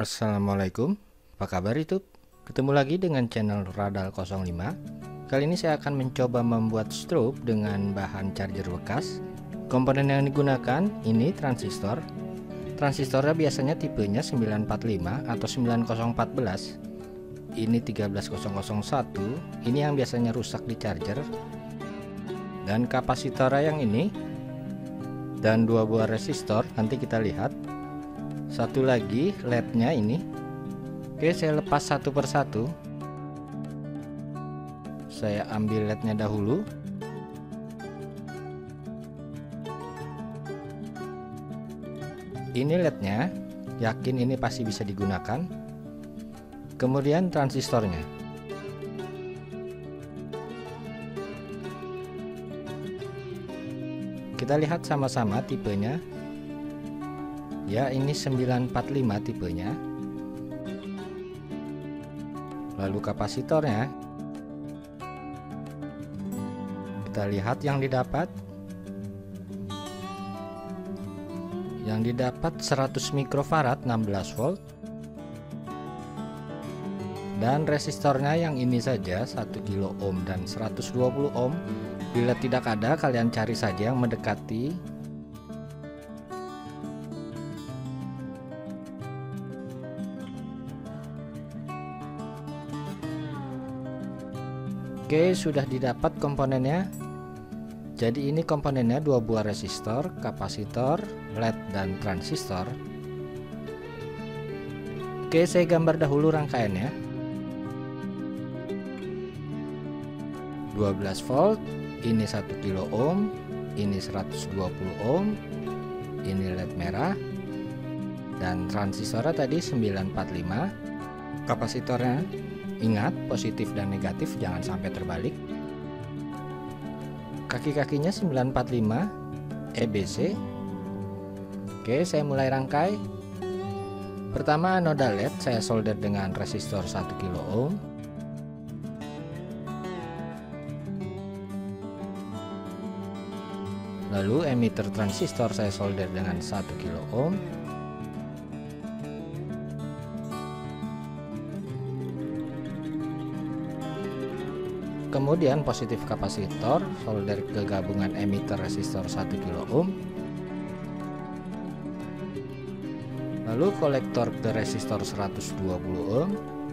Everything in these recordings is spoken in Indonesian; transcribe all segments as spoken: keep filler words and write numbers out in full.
Assalamualaikum, apa kabar YouTube? Ketemu lagi dengan channel Radal nol lima. Kali ini saya akan mencoba membuat strobe dengan bahan charger bekas. Komponen yang digunakan ini transistor. Transistornya biasanya tipenya sembilan empat lima atau sembilan nol satu empat. Ini tiga belas nol nol satu. Ini yang biasanya rusak di charger. Dan kapasitornya yang ini. Dan dua buah resistor, nanti kita lihat. Satu lagi L E D-nya ini. Oke, saya lepas satu persatu. Saya ambil L E D-nya dahulu. Ini L E D-nya, yakin ini pasti bisa digunakan. Kemudian transistornya. Kita lihat sama-sama tipenya. Ya, ini sembilan empat lima tipenya. Lalu kapasitornya. Kita lihat yang didapat. Yang didapat seratus mikrofarad enam belas volt. Dan resistornya yang ini saja satu kilo ohm dan seratus dua puluh ohm. Bila tidak ada, kalian cari saja yang mendekati. Oke, sudah didapat komponennya. Jadi ini komponennya dua buah resistor, kapasitor, L E D dan transistor. Oke, saya gambar dahulu rangkaiannya. dua belas volt, ini satu kilo ohm, ini seratus dua puluh ohm, ini L E D merah, dan transistornya tadi sembilan empat lima. Kapasitornya ingat, positif dan negatif jangan sampai terbalik. Kaki-kakinya sembilan empat lima E B C. Oke, saya mulai rangkai. Pertama, anoda L E D saya solder dengan resistor satu kilo ohm. Lalu emitter transistor saya solder dengan satu kilo ohm. Kemudian positif kapasitor solder ke gabungan emitter resistor satu kilo ohm. Lalu kolektor ke resistor seratus dua puluh ohm.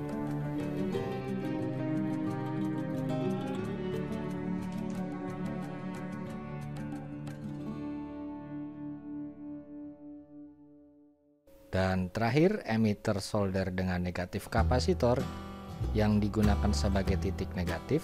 Dan terakhir emitter solder dengan negatif kapasitor yang digunakan sebagai titik negatif.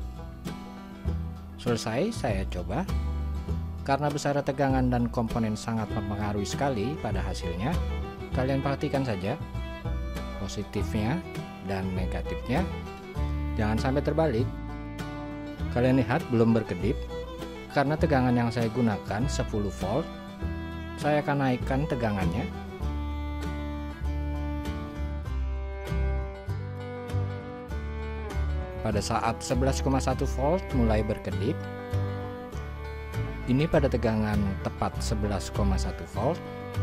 Selesai, saya coba. Karena besar tegangan dan komponen sangat mempengaruhi sekali pada hasilnya, kalian perhatikan saja positifnya dan negatifnya. Jangan sampai terbalik. Kalian lihat belum berkedip. Karena tegangan yang saya gunakan sepuluh volt, saya akan naikkan tegangannya. Pada saat sebelas koma satu volt mulai berkedip. Ini pada tegangan tepat sebelas koma satu volt.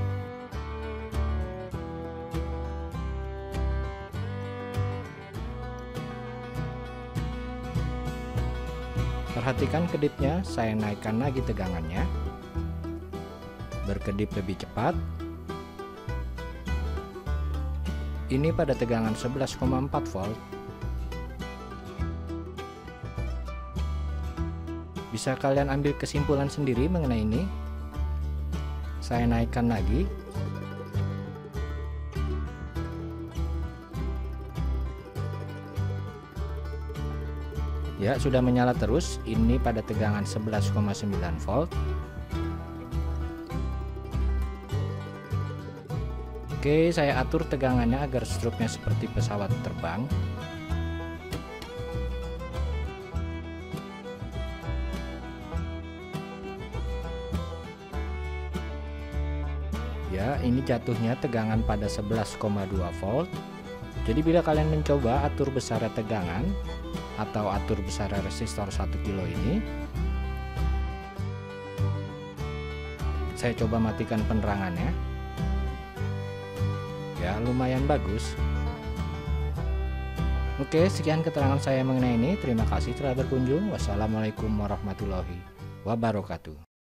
Perhatikan kedipnya, saya naikkan lagi tegangannya. Berkedip lebih cepat. Ini pada tegangan sebelas koma empat volt. Bisa kalian ambil kesimpulan sendiri mengenai ini. Saya naikkan lagi. Ya, sudah menyala terus. Ini pada tegangan sebelas koma sembilan volt. Oke, saya atur tegangannya agar strobe-nya seperti pesawat terbang. Ya, ini jatuhnya tegangan pada sebelas koma dua volt. Jadi bila kalian mencoba atur besar tegangan atau atur besar resistor satu kilo ini, saya coba matikan penerangannya. ya lumayan bagus. Oke, sekian keterangan saya mengenai ini. Terima kasih telah berkunjung. Wassalamualaikum warahmatullahi wabarakatuh.